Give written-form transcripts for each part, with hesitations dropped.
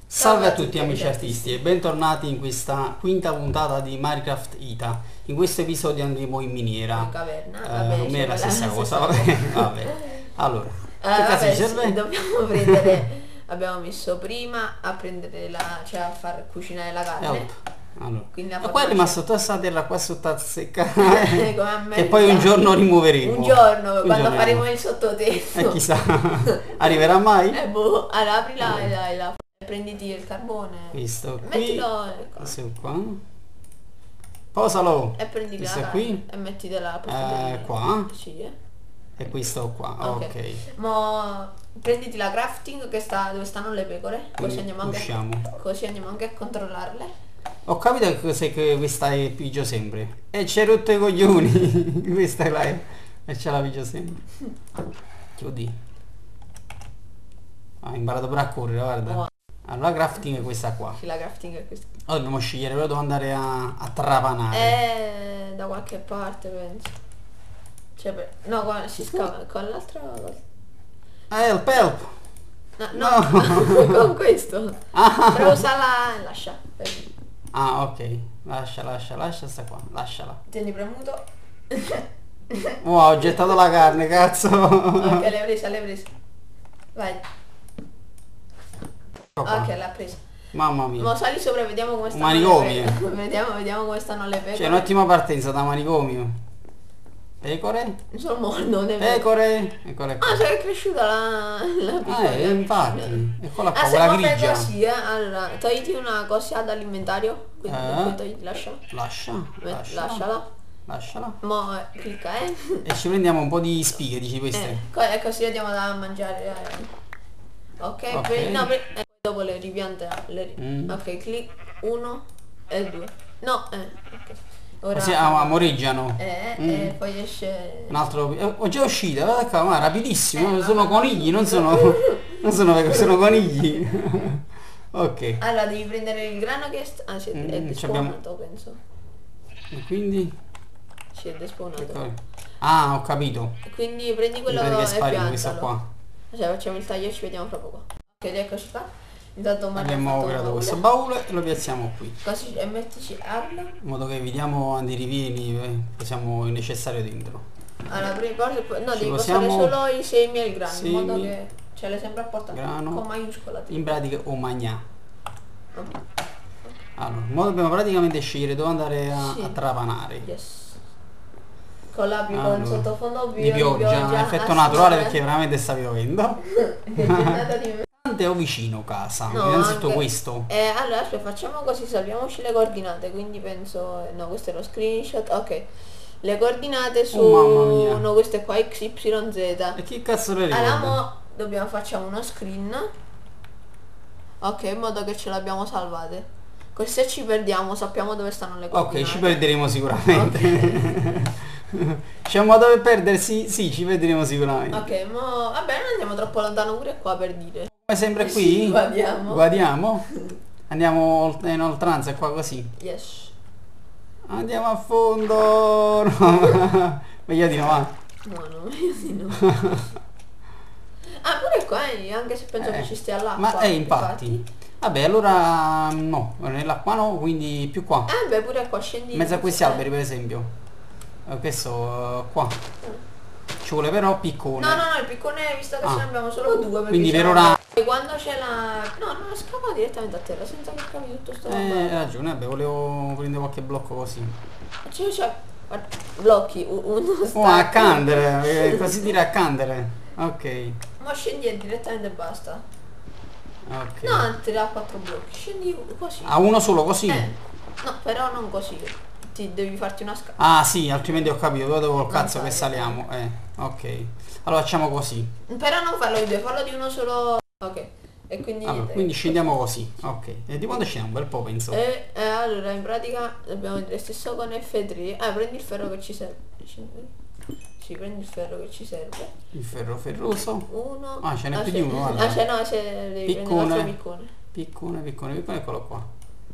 Salve a tutti amici artisti e bentornati in questa quinta puntata di Minecraft Ita. In questo episodio andremo in miniera. In caverna, vabbè, non è la stessa cosa, vabbè. Allora, che vabbè, cazzo sì, serve? dobbiamo prendere. Abbiamo messo prima a prendere cioè a far cucinare la carne. Help. Allora. Quindi la Ma qua è rimasto tutta questa terra qua sotto secca come a me che poi un giorno rimuoveremo. Un giorno, quando faremo il sottotetto. E chissà, arriverà mai? Boh, allora aprila e prenditi il carbone. Questo qui. Mettilo Questo qua. Posalo. e prendi Questo la qui. carne e mettitela per qua. Sì, E questo qua. Ok. Mo prenditi la crafting che sta dove stanno le pecore, così andiamo anche a controllarle. Ho capito che cos'è che questa è pigio sempre. E c'è rotto i coglioni. Questa è la e ce la pigio sempre. Chiudi. Ha imparato pure a correre, guarda. Oh. Allora la crafting è questa qua. Sì, la crafting è questa. Ora dobbiamo scegliere, però devo andare a trapanare. Da qualche parte penso. Cioè, no, qua si scava con l'altra cosa. Help, help. No. Con questo. Però usala e lascia. Ah, ok. Lascia sta qua. Lasciala. Tieni premuto. Wow, ho gettato la carne, cazzo. Ok, l'hai presa. Vai. Ok, l'ha presa. Mamma mia. Ma sali sopra e vediamo come stanno Manicomio. le pecore. Vediamo come stanno le pecore. C'è un'ottima partenza da manicomio. Pecore? Non è vero. Pecore? Eccole qua. Ah, c'è cresciuta la piccola. Infatti. Eccola qua, Ah, se quella non fai grigia. così, allora, togliti una cosa dall'inventario. Quindi togliti, lasciala. Mo clicca, E ci prendiamo un po' di spighe, dici queste. E così andiamo da mangiare. Ok, dopo le ripiante. Ok, clic 1 e 2. No, ok. Ora Così amoreggiano. e poi esce Un altro. Ho già uscita, guarda qua, ma rapidissimo. Sono conigli, non sono pecore, sono conigli. Ok. allora devi prendere il grano che è despawnato, penso. E quindi? Sì, è despawnato. Ah, ho capito. Quindi prendi quello Che e spari questo piantalo. qua. Cioè facciamo il taglio e ci vediamo fra poco. Ok, eccoci qua. Intanto Abbiamo creato questo baule e lo piazziamo qui. Così e mettici arlo. In modo che evitiamo dei ripieni, possiamo il necessario dentro. Allora prima no, Ci devi possiamo- passare solo i semi e il grano, in modo Semi, che ce l'hai sempre a portata. grano. Con maiuscola. In pratica o magnà. Ok. Allora, mo dobbiamo praticamente scegliere dove andare a trapanare. Yes. Con la con Allora, il sottofondo di pioggia, effetto naturale perché veramente sta piovendo. O vicino casa, No, innanzitutto anche- questo. allora aspetta, facciamo così, salviamoci le coordinate, quindi penso no, questo è lo screenshot. Ok, le coordinate su mamma mia. no, queste qua XYZ. E che cazzo le Allora ricorda? facciamo uno screen. Ok, in modo che ce l'abbiamo salvate. Così se ci perdiamo sappiamo dove stanno le coordinate. Ok, ci perderemo sicuramente. C'è un modo per perdersi? Sì, ci perderemo sicuramente. Ok, vabbè, non andiamo troppo lontano pure qua per dire. Come sempre qui? Guardiamo. Guardiamo? Andiamo in oltranza qua così. Yes. Andiamo a fondo. No. Meglio di no, va. No, io sì no. Ah, pure qua, anche se penso che ci stia l'acqua. Ma infatti. Vabbè, allora no, nell'acqua no, quindi più qua. Beh, pure qua scendi. In mezzo a questi alberi per esempio. Questo qua. Ci vuole però piccone. No, il piccone, visto che ce ne abbiamo solo due. Quindi per ora. E quando c'è la. No, scappa direttamente a terra senza che capi tutto sto Hai ragione, vabbè, volevo prendere qualche blocco così. C'è blocchi, uno A candere, così dire a candere. Ok. Ma scendi direttamente e basta. Ok. No, ti dà 4 blocchi. Scendi così. A uno solo così? No, però non così. Ti devi farti una scala. Ah sì, altrimenti ho capito, dove devo il cazzo che saliamo. Ok. Allora facciamo così. Però non farlo di due, fallo di uno solo. Ok. E quindi. Allora, quindi scendiamo così. Ok. E di quando scendiamo? Un bel po' penso. Allora in pratica dobbiamo dire stesso con F3. Prendi il ferro che ci serve. Sì, prendi il ferro che ci serve. Il ferro ferroso. Uno. Ah, ce n'è più di uno, guarda. Se devi prendere un altro piccone. Piccone, eccolo qua.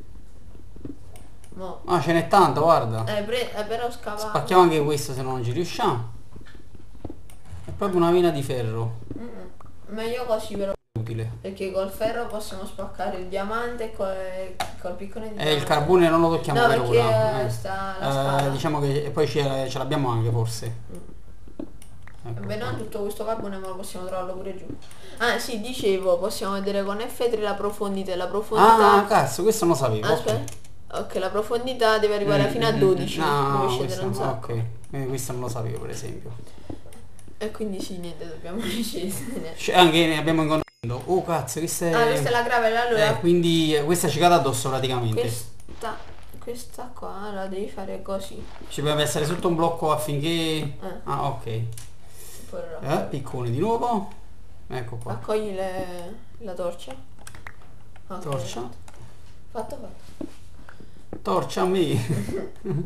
Mo. Ah, ce n'è tanto, guarda. Però scava. Spacchiamo anche questo se no non ci riusciamo. È proprio una mina di ferro. Meglio così però. utile. Perché col ferro possiamo spaccare il diamante e col piccone di diamante. Il carbone non lo tocchiamo no, per perché ora. sta la spada. Diciamo che poi ce l'abbiamo anche forse. Ecco Vabbè, qua. non tutto questo carbone ma lo possiamo trovarlo pure giù. Ah sì, dicevo, possiamo vedere con F3 la profondità. La profondità... Ah, cazzo, questo non lo sapevo. Aspetta. Ok, la profondità deve arrivare fino a 12. No, dove scendere questo, un sacco. ok. Questo non lo sapevo per esempio. E quindi sì, niente, dobbiamo scendere. Anche ne abbiamo incontrato. Oh cazzo, questa è... Ah, questa è la gravel, allora. Quindi questa ci cade addosso praticamente. Questa qua la devi fare così. Ci deve essere sotto un blocco affinché... Ah, ok. Piccone di nuovo. Ecco qua. Accogli la torcia. Okay. Torcia. Fatto. Torcia a me.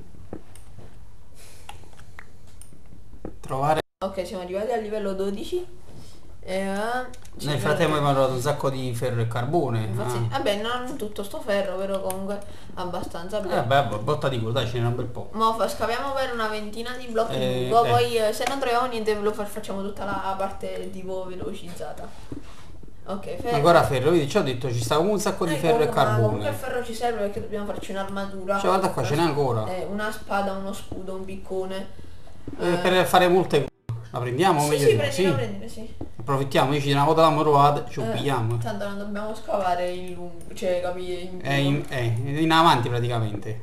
Trovare... Ok, siamo arrivati al livello 12. Nel frattempo abbiamo trovato un sacco di ferro e carbone. Infatti, vabbè, non tutto sto ferro, però comunque abbastanza. Beh, botta di culo, dai, ce n'è un bel po'. Ma scaviamo per una ventina di blocchi. Poi se non troviamo niente facciamo tutta la parte tipo velocizzata. Ok, ferro. Ancora ferro, vedi, ci ho detto ci sta un sacco di ferro e carbone. Comunque il ferro ci serve perché dobbiamo farci un'armatura. Cioè guarda qua, ce n'è ancora. Una spada, uno scudo, un piccone. Per fare molte cose. La prendiamo? Sì, meglio sì, di no? prendila, sì. Approfittiamo, dici una volta l'abbiamo trovata, ci pigliamo. Tanto non dobbiamo scavare in lungo, cioè capire in avanti praticamente.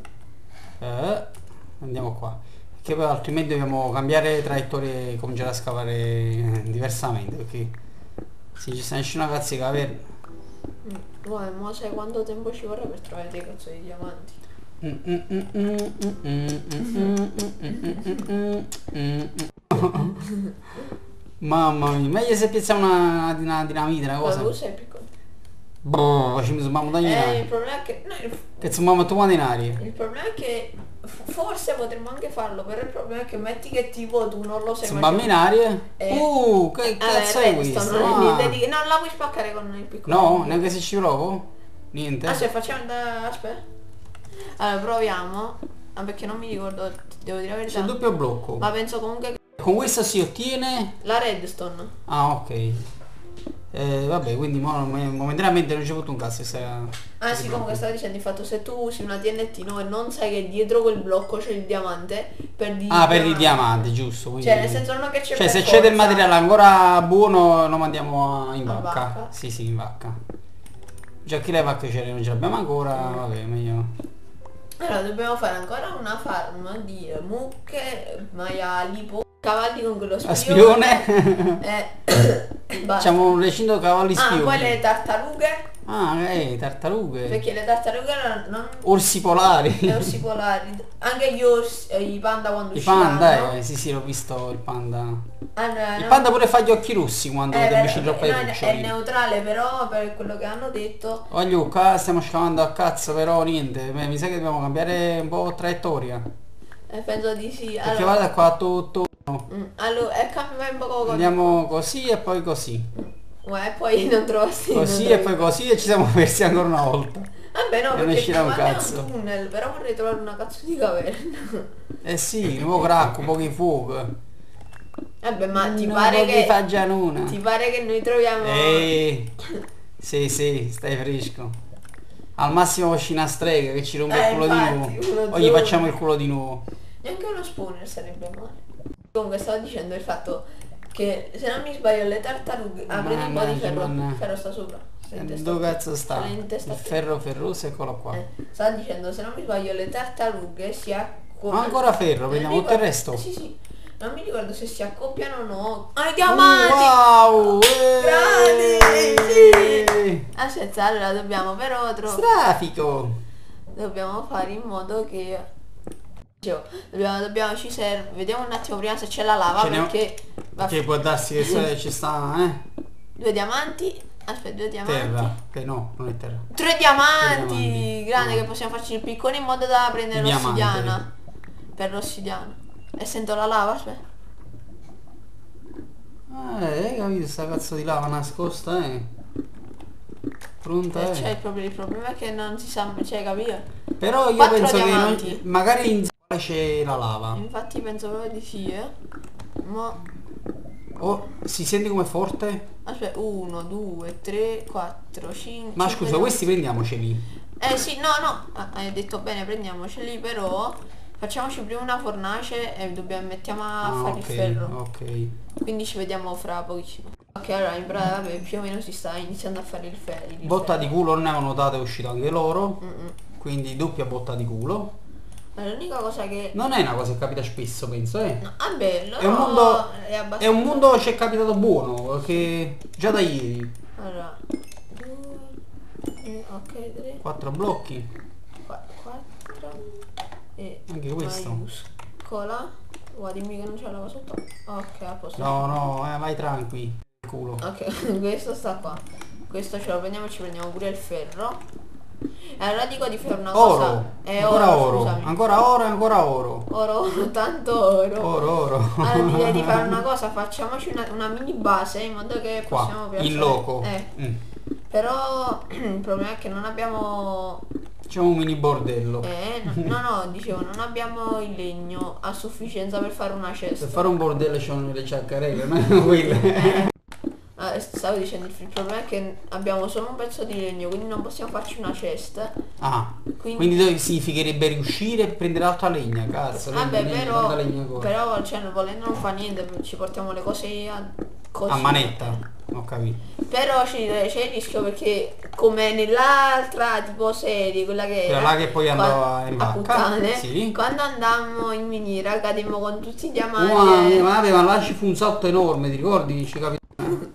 Andiamo qua. Perché poi altrimenti dobbiamo cambiare traiettorie e cominciare a scavare diversamente. Perché se ci sta una cazzo di caverna. Ma sai quanto tempo ci vorrà per trovare dei cazzo di diamanti? Mamma mia, meglio se piazziamo una dinamite, una cosa. Ma tu sei piccolo. Boh, ci zumbiamo da niente. Il problema è che... No, Che zumbiamo tu in aria. il problema è che forse potremmo anche farlo, però il problema è che metti che tipo tu non lo sai. Zumbiamo in aria? Che cazzo è questo? Non la puoi spaccare con il piccolo. No, neanche se ci provo? Niente. Se facciamo da... Aspetta. Allora proviamo. Perché non mi ricordo, devo dire la verità. C'è il doppio blocco. Ma penso comunque che... Con questo si ottiene... La redstone. Ah, ok. Vabbè, quindi momentaneamente non c'è avuto un cazzo. Sì, comunque stavo dicendo, infatti, se tu usi una TNT e non sai che dietro quel blocco c'è il diamante, perdi per il diamante, giusto. Quindi... Cioè, nel senso non che c'è. Cioè, se c'è del materiale ancora buono, lo mandiamo in vacca. Sì, in vacca. Già che le vacche non ce l'abbiamo ancora, vabbè, meglio. Allora, dobbiamo fare ancora una farm di mucche, maiali, cavalli con quello spione. Facciamo un recinto cavalli spioni. Poi le tartarughe. Tartarughe. Perché le tartarughe non... Orsi polari. Le orsi polari. Anche gli orsi, i panda quando usciranno. I panda, sì, l'ho visto il panda. Il panda pure fa gli occhi rossi quando ti avvicini troppo ai cuccioli. È neutrale, però per quello che hanno detto. Voglio qua stiamo scavando a cazzo, però niente. Mi sa che dobbiamo cambiare un po' traiettoria. Penso di sì. Perché guarda qua tutto. Allora, cambia un po'. Andiamo così e poi così. E poi non trovasti. Così e poi così e ci siamo persi ancora una volta. Vabbè, no, non perché un cazzo. È un tunnel, però vorrei trovare una cazzo di caverna. Sì, un po' cracco, un po' di fuoco. Vabbè, ma ti pare che... Ti pare che noi troviamo... Sì, stai fresco. Al massimo esci una strega che ci rompe il culo di nuovo. O gli facciamo il culo di nuovo. Neanche uno spawner sarebbe male. Comunque stavo dicendo il fatto che se non mi sbaglio le tartarughe... prendi un po' di ferro. Il ferro sta sopra. Dove cazzo sta? Il ferro ferroso, eccolo qua. Stavo dicendo, se non mi sbaglio le tartarughe si accoppiano. Ancora ferro, prendiamo tutto il resto. Sì. Non mi ricordo se si accoppiano o no. I diamanti! Wow! Grandi! Aspetta, allora dobbiamo però Strafico! Dobbiamo fare in modo che... Dobbiamo ci serve. Vediamo un attimo prima se c'è la lava perché... Che può darsi che ci sta, 2 diamanti. Aspetta, 2 diamanti. Terra, che no, non è terra. 3 diamanti! Grande, che possiamo farci il piccone in modo da prendere l'ossidiana. Per l'ossidiana. E sento la lava, aspetta. Hai capito sta cazzo di lava nascosta, Pronta, il problema è che non si sa, capito? Però io penso che magari in zona c'è la lava. Infatti penso proprio di sì, Ma... Oh, si sente come forte? Aspetta, 1, 2, 3, 4, 5. Ma scusa, questi prendiamoceli. Sì, no, hai detto bene, prendiamoceli, però facciamoci prima una fornace e dobbiamo mettiamo a fare il ferro. Ok. Quindi ci vediamo fra pochissimo. Ok, allora in pratica vabbè, più o meno si sta iniziando a fare il ferro. Botta di culo, non avevo notato, è uscito anche l'oro. Quindi doppia botta di culo. Ma l'unica cosa che... Non è una cosa che capita spesso, penso, eh. No, è bello. È un mondo. È abbastanza... È un mondo ci è capitato buono, che già da ieri. Allora, 2, ok, 3, 4 blocchi. 4 e Anche questo. maiuscola. Guarda, dimmi che non c'è la cosa sotto. Ok, a posto. No, vai tranqui. Culo. Ok, questo sta qua. Questo ce lo prendiamo e ci prendiamo pure il ferro. Allora dico di fare una cosa. Oro. È Ancora oro, oro. scusami. Ancora oro e ancora oro. Oro, tanto oro. Oro. Allora direi di fare una cosa, facciamoci una mini base in modo che possiamo Qua, piazzare. in loco. Però il problema è che non abbiamo... Facciamo un mini bordello. No, dicevo, non abbiamo il legno a sufficienza per fare una cesta. Per fare un bordello ci sono le ciaccarelle, non quelle. Stavo dicendo, il problema è che abbiamo solo un pezzo di legno, quindi non possiamo farci una cesta. Ah, quindi significherebbe riuscire a prendere altra legna, cazzo. Vabbè, legna però cioè, volendo non fa niente, ci portiamo le cose così. A manetta, ho capito. Però c'è il rischio perché come nell'altra tipo serie, quella che era là che poi andava in a vacca, puttane, sì. quando andammo in miniera cademmo con tutti i diamanti. Ma là ci fu un salto enorme, ti ricordi? Ci capito?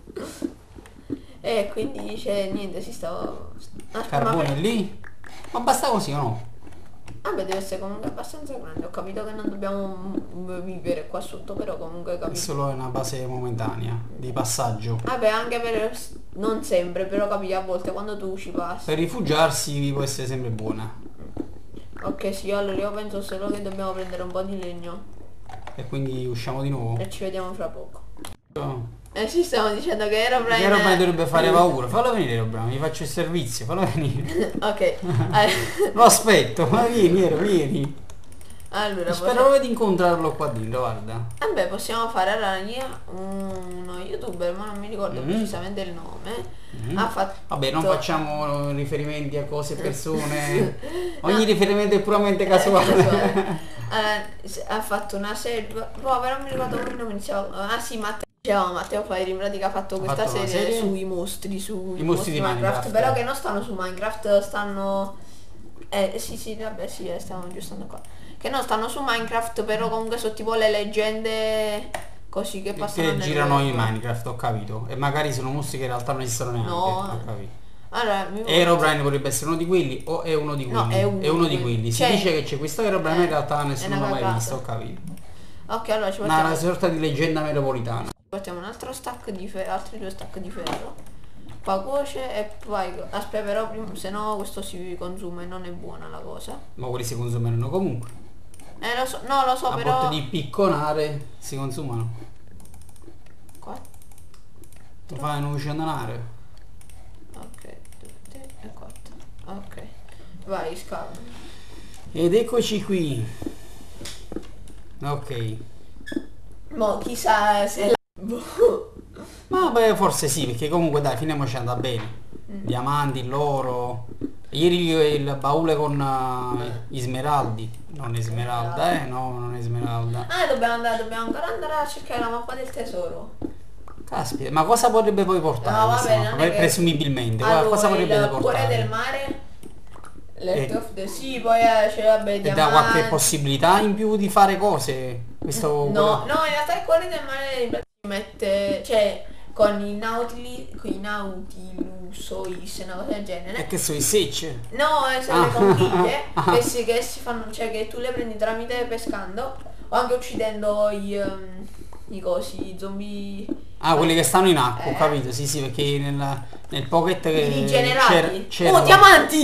E quindi dice niente, si stava... Carbone lì? Ma basta così o no? Vabbè, deve essere comunque abbastanza grande. Ho capito che non dobbiamo vivere qua sotto, però comunque È capito. solo una base momentanea di passaggio. Vabbè, anche per... non sempre, però capi a volte quando tu ci passi. Per rifugiarsi può essere sempre buona. Ok, sì, allora io penso solo che dobbiamo prendere un po' di legno. E quindi usciamo di nuovo. E ci vediamo fra poco. Oh. Ci stiamo dicendo che Herobrine... Herobrine dovrebbe fare paura. Fallo venire Herobrine, gli faccio il servizio, fallo venire. Ok. Lo aspetto, ma vieni. Allora, spero proprio di incontrarlo qua dentro, guarda. Vabbè, possiamo fare allora uno youtuber, ma non mi ricordo precisamente il nome. Ha fatto... Vabbè, non facciamo riferimenti a cose e persone. Ogni riferimento è puramente casuale. Ha fatto una serie, però non mi ricordo come nome iniziava. Ah sì, Matteo Fire in pratica ha fatto questa serie sui mostri, i mostri di Minecraft. Però che non stanno su Minecraft, stanno... sì, vabbè sì, stiamo aggiustando qua. Che non stanno su Minecraft, però comunque sono tipo le leggende così che passano che girano in Minecraft, ho capito. E magari sono mostri che in realtà non esistono neanche, ho capito. Allora, Herobrine potrebbe essere uno di quelli o è uno di quelli? No, è uno di quelli. Si dice che c'è questo Herobrine, ma in realtà nessuno l'ha mai visto, ho capito. Ok, allora ci portiamo... Una sorta di leggenda metropolitana. Portiamo un altro stack di ferro, altri 2 stack di ferro. Poi cuoce e poi... Aspetta, però prima, se no questo si consuma e non è buona la cosa. Ma quelli si consumano comunque. Lo so, no, lo so, però... A volte di picconare si consumano. Qua? Lo fai un uccidere. Ok, 2, 3 e 4. Ok. Vai, scava. Ed eccoci qui. Ok. Mo chissà se Ma beh, forse sì, perché comunque dai, finiamoci è andata bene. Diamanti, l'oro. Ieri il baule con gli smeraldi. Non è smeralda, no, non è smeralda. dobbiamo ancora andare a cercare la mappa del tesoro. Caspita, ma cosa potrebbe poi portare? No, vabbè, presumibilmente, allora, cosa potrebbe il portare? cuore del mare. Sì, poi c'è vabbè, e da qualche possibilità in più di fare cose. Questo no, in realtà il cuore del mare si mette, cioè con i Nautilusois, una cosa del genere. E che sono i secce? No, sono le conchiglie che si fanno, cioè che tu le prendi tramite pescando o anche uccidendo i cosi, i zombie. Ah, quelli che stanno in acqua, ho capito, sì, perché nel pocket che i generati. c'era Oh, diamanti!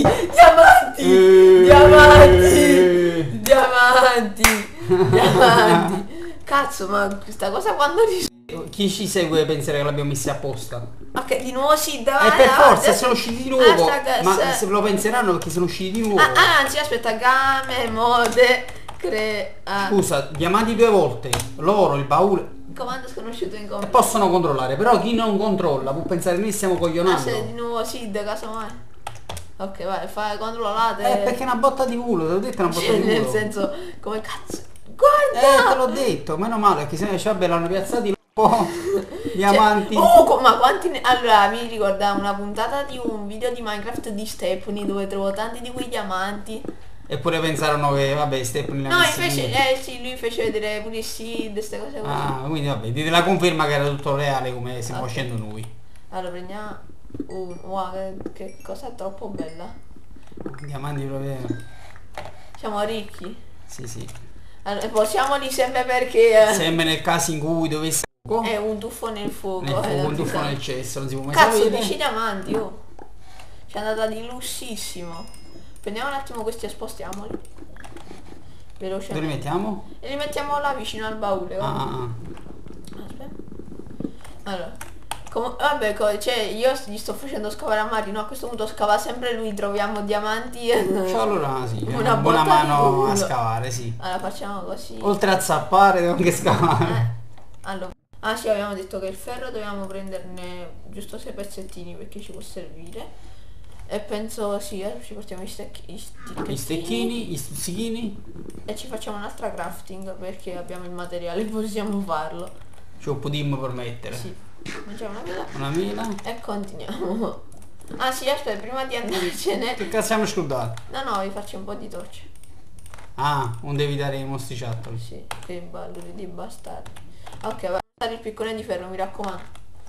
Cazzo, ma questa cosa quando chi ci segue penserà che l'abbiamo messi apposta. Ok, di nuovo sì, E per forza sono usciti di nuovo. Ma se se lo penseranno perché sono usciti di nuovo. Anzi, aspetta, game, mode, crea. Scusa, diamanti 2 volte, l'oro, il baule. Comando sconosciuto in E comando. possono controllare, però chi non controlla può pensare noi stiamo Ah, coglionando. se di nuovo Sid, casomai. Ok, vai, controllate. Perché è una botta di culo, te l'ho detto, è una botta Cioè, di culo. nel senso, come cazzo. Guarda! Te l'ho detto, meno male, perché se no vabbè, l'hanno piazzati un po' diamanti. Ma quanti allora mi ricorda una puntata di un video di Minecraft di Stepney dove trovo tanti di quei diamanti. Eppure pensarono che, vabbè, Stephen li ha No, messi invece, lì. sì, lui fece vedere pure i seed, queste cose così. Ah, quindi vabbè, dite la conferma che era tutto reale come stiamo Ok. facendo noi. Allora prendiamo wow, che cosa troppo bella. Diamanti proprio. Siamo ricchi. Sì, sì. Allora, posiamoli sempre perché Sempre nel caso in cui dovesse è un tuffo nel fuoco. nel fuoco, non un si tuffo sa. nel cesso, non si può mai Cazzo, sapere. 10 diamanti, oh. Ci è andata di lussissimo. Prendiamo un attimo questi e spostiamoli. Dove Velocemente. li mettiamo? E li mettiamo là vicino al baule. Guarda. Ah. Aspetta. Allora. Vabbè, cioè io gli sto facendo scavare a Marino, a questo punto scava sempre lui, troviamo diamanti. Cioè, allora sì, è Una una buona botta di mano culo. a scavare, sì. Allora facciamo così. Oltre a zappare devo anche scavare. Allora. Ah sì, abbiamo detto che il ferro dobbiamo prenderne giusto 6 pezzettini perché ci può servire. E penso sì, ci portiamo Gli stecchini, gli stuzzichini. e ci facciamo un'altra crafting perché abbiamo il materiale, possiamo farlo. Ci potremmo permettere. Sì. Mangiamo una mela Una mela. e continuiamo. Ah sì, aspetta, prima di andarcene. Che cazzo siamo scordati? No, vi faccio un po' di torce. Ah, non devi dare i mostriciattoli. Sì, che balluri di bastardi. Ok, va a dare il piccone di ferro, mi raccomando.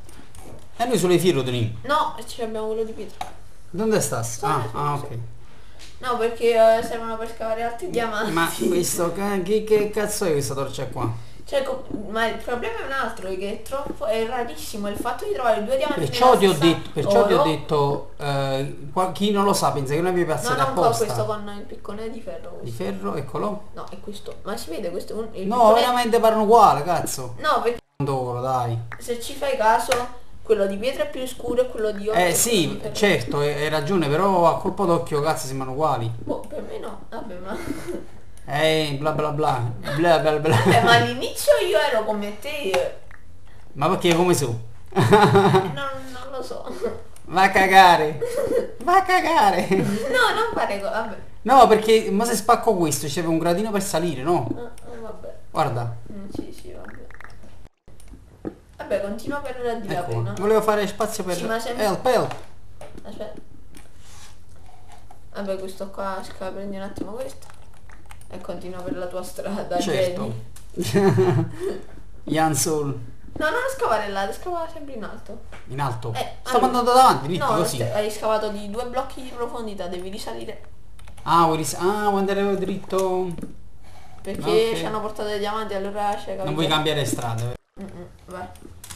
E noi sulle fiere tenim. No, ci abbiamo quello di pietra. Dove sta? Ah, ok. No, perché servono per scavare altri diamanti. Ma questo, che cazzo è questa torcia qua? Cioè, ma il problema è un altro, è che è rarissimo il fatto di trovare due diamanti Perciò nella ti ho stessa detto, perciò ti ho oro. detto chi non lo sa pensa che noi abbiamo No, piazzato non con questo, apposta. con il piccone di ferro. Di Questo. ferro, eccolo. No, è questo. Ma si vede questo? Il No, piccone- veramente parlano uguale, cazzo. No, perché Oro, dai. se ci fai caso, quello di pietra è più scuro e quello di oro è quello Sì, di ferro. certo, hai ragione, però a colpo d'occhio cazzo sembrano uguali. Boh, per me no. Vabbè, ma... Bla bla bla. Bla bla bla. Ma all'inizio io ero come te. Ma perché come su? Non lo so. Va a cagare. Va a cagare. No, non fare vabbè. No, perché ma se spacco questo c'è un gradino per salire, no? Vabbè. Guarda. Sì, vabbè. Vabbè, continua per la di là Ecco, prima. volevo fare spazio per Sì, ma se- help. Aspetta. Vabbè, questo qua prendi un attimo questo. E continua per la tua strada, Certo. Jenny. Jan Soul. No, non scavare là, scavare sempre in alto. In alto. Sto allora- andando davanti, dritti No, così. hai scavato di 2 blocchi di profondità, devi risalire. Vuoi vuoi andare dritto. Perché Ok. ci hanno portato dei diamanti, allora c'è Non vuoi cambiare strada. Vai.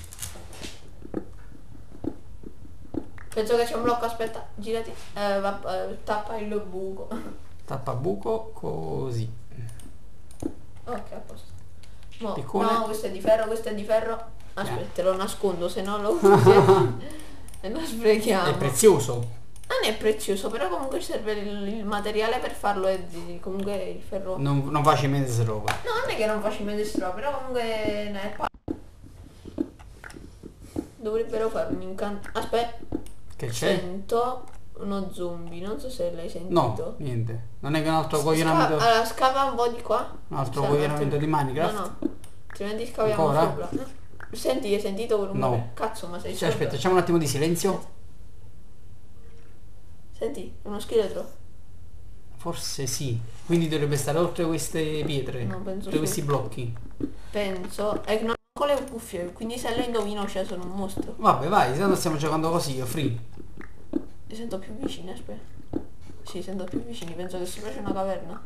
Penso che c'è un blocco, aspetta, girati. Tappa il buco. Tappa buco così. Ok, a posto. Piccone. No, questo è di ferro, questo è di ferro. Aspetta, te lo nascondo, se no lo usi e lo sprechiamo. È prezioso. Non è prezioso, però comunque serve il materiale per farlo e comunque il ferro. Non facilmente si trova. No, non è che non facilmente si trova, però comunque ne è dovrebbero fare un incanto. Aspetta, Che c'è? sento uno zombie, non so se l'hai sentito. No, niente. Non è che un altro coglionamento. Allora scava un po' di qua. Un altro Sì, coglionamento di No, Minecraft. no. Altrimenti scaviamo Ancora? sopra. Senti, hai sentito quel rumore? No. Cazzo, ma sei Cioè, sordo? aspetta, facciamo un attimo di silenzio. Senti, uno scheletro. Forse sì. Quindi dovrebbe stare oltre queste pietre. No, penso oltre sì. questi blocchi. Penso. E non ho con le cuffie, quindi se lo indovino c'è sono un mostro. Vabbè, vai, se no stiamo giocando così, free. Mi sento più vicini, aspetta. Sì, sento più vicini, penso che sopra c'è una caverna.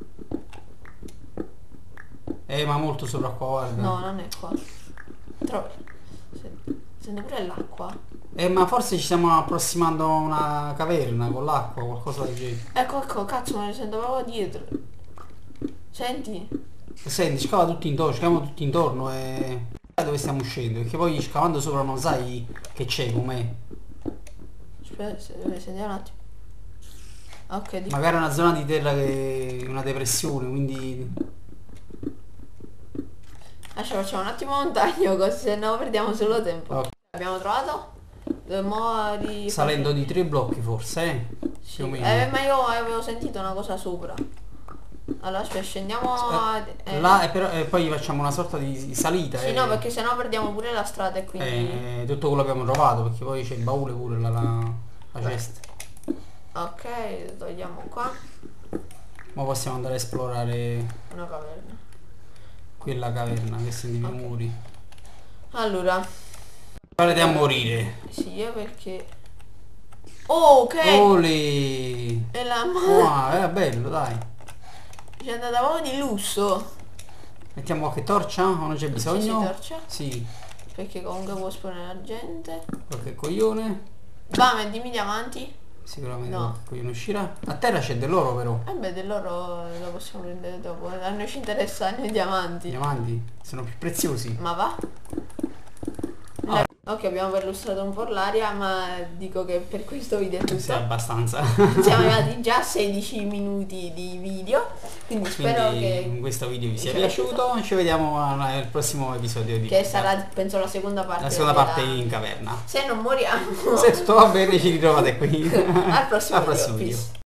Ma molto sopra qua, guarda. No, non è qua. Sento pure l'acqua. Ma forse ci stiamo approssimando a una caverna con l'acqua, qualcosa del genere. Ecco, cazzo, me ne sento proprio dietro. Senti? Senti, scava tutti intorno, scaviamo tutti intorno e... Sai dove stiamo uscendo? Perché poi scavando sopra non sai che c'è, com'è. Aspetta, sentiamo un attimo. Ok, di Magari è una zona di terra che è una depressione, quindi... Adesso facciamo un attimo montaggio così se no perdiamo solo tempo. Ok. Abbiamo trovato? Salendo di 3 blocchi forse, Sì. più o meno. Ma io avevo sentito una cosa sopra. Allora aspetta, scendiamo là e poi facciamo una sorta di salita. Sì, no, perché sennò perdiamo pure la strada e quindi... tutto quello che abbiamo trovato, perché poi c'è il baule pure, la cesta. Ok, togliamo qua. Ma possiamo andare a esplorare Una caverna. quella caverna che sentivi i muri. Allora, Preparati a morire. sì, perché... Oh, ok! Ole! E la Wow, era bello, dai. C'è andata proprio di lusso. Mettiamo qualche torcia o non c'è bisogno? Sì, torcia. Sì. Perché comunque può esponere la gente. Qualche coglione? Bame, dimmi diamanti. Sicuramente No. qualche coglione uscirà. A terra c'è dell'oro però. E beh, dell'oro lo possiamo prendere dopo. A noi ci interessano i diamanti. I diamanti sono più preziosi. Ma va? Ok, abbiamo perlustrato un po' l'aria, ma dico che per questo video è tutto. Sì, abbastanza. Siamo arrivati già a 16 minuti di video, quindi spero Quindi questo video vi sia sia piaciuto. Ci vediamo al prossimo episodio di che sarà penso la seconda parte. la seconda parte in caverna. Se non moriamo. Se tutto va bene ci ritrovate qui Al prossimo al prossimo video. video. Peace.